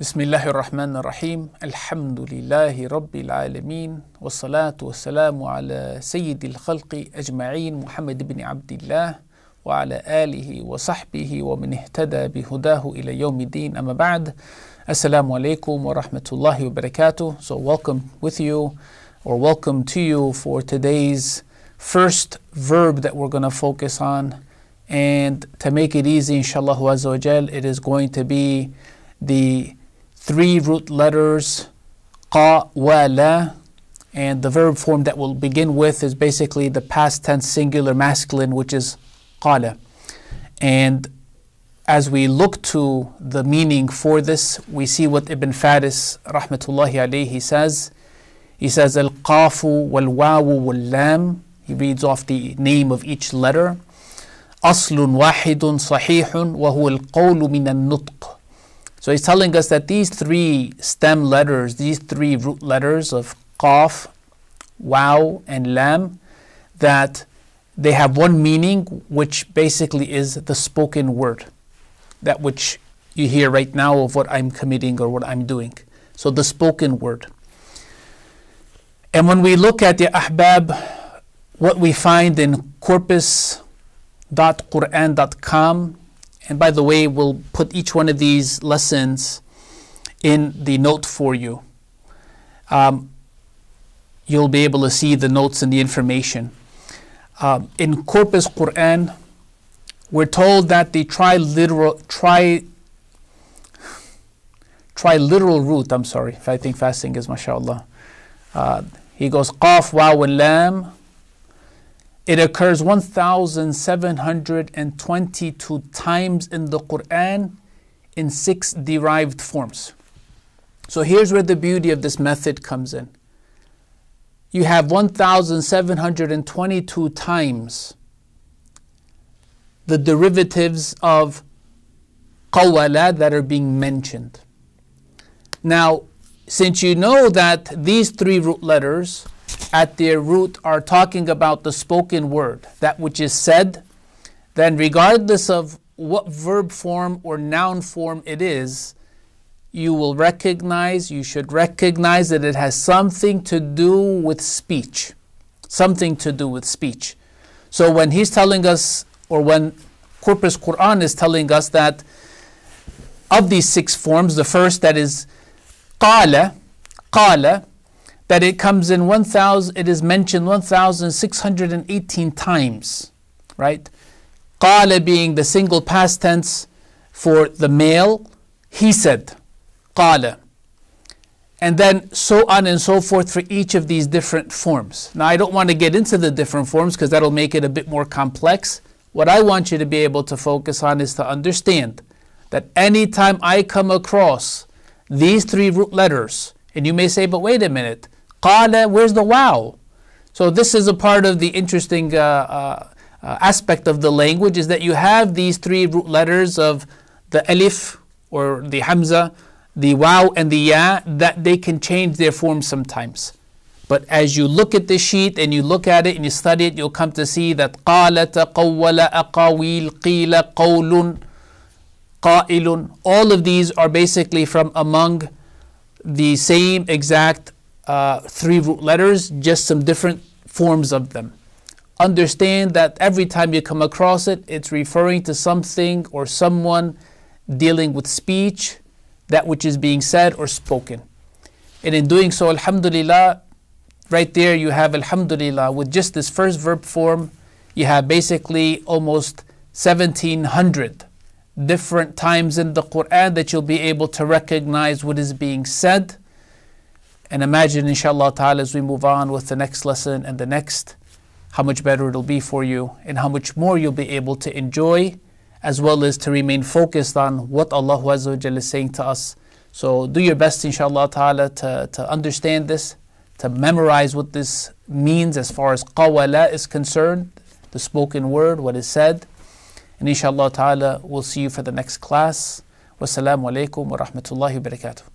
Bismillahir Rahmanir Rahim. Alhamdulillahi Rabbil Alameen. Wassalatu wassalamu ala Sayyidil Khalqi Ajma'een Muhammad ibn Abdillah wa ala alihi wa sahbihi wa man ihtada bihudahu ila yawmiddin. Amma ba'd. Assalamu alaikum wa rahmatullahi wa barakatuh. So welcome to you for today's first verb that we're going to focus on. And to make it easy, inshallah azza wa jal, it is going to be the three root letters qa, wa, la, and the verb form that we'll begin with is basically the past tense singular masculine, which is qala. And as we look to the meaning for this, we see what Ibn Faris rahmatullahi alayhi says. He says al-qafu wal-wawu wal-lam. He reads off the name of each letter. Aslun wahidun sahihun wa huwa al-qawlu min al-nutq. So he's telling us that these three stem letters, these three root letters of qaf, waw, and lam, that they have one meaning, which basically is the spoken word. That which you hear right now of what I'm committing or what I'm doing. So the spoken word. And when we look at the ahbab, what we find in corpus.quran.com, and by the way, we'll put each one of these lessons in the note for you. You'll be able to see the notes and the information. In Corpus Qur'an, we're told that the triliteral root, I'm sorry if I think fasting is mashallah. He goes qaf, waw, and lam. It occurs 1,722 times in the Qur'an in 6 derived forms. So here's where the beauty of this method comes in. You have 1,722 times the derivatives of qawala that are being mentioned. Now, since you know that these three root letters at their root are talking about the spoken word, that which is said, then regardless of what verb form or noun form it is, you should recognize that it has something to do with speech. Something to do with speech. So when he's telling us, or when Corpus Qur'an is telling us that of these 6 forms, the first, that is qala, that it comes in it is mentioned 1,618 times, right? Qala being the single past tense for the male, he said, qala. And then so on and so forth for each of these different forms. Now I don't want to get into the different forms because that'll make it a bit more complex. What I want you to be able to focus on is to understand that anytime I come across these 3 root letters, and you may say, but wait a minute, qala, where's the waw? So this is a part of the interesting aspect of the language, is that you have these 3 root letters of the alif or the hamza, the waw and the ya, that they can change their form sometimes. But as you look at the sheet and you look at it and you study it, you'll come to see that qala, taqawwala, aqawil, qila, qawlun, qailun, all of these are basically from among the same exact 3 root letters, just some different forms of them. Understand that every time you come across it, it's referring to something or someone dealing with speech, that which is being said or spoken. And in doing so, alhamdulillah, right there you have alhamdulillah, with just this first verb form, you have basically almost 1,700 different times in the Qur'an that you'll be able to recognize what is being said. And imagine, inshallah ta'ala, as we move on with the next lesson and the next, how much better it'll be for you and how much more you'll be able to enjoy, as well as to remain focused on what Allah Azza wa Jalla is saying to us. So do your best, inshallah ta'ala, to understand this, to memorize what this means as far as qawala is concerned, the spoken word, what is said. And inshallah ta'ala, we'll see you for the next class. Wassalamu alaikum wa rahmatullahi wa barakatuh.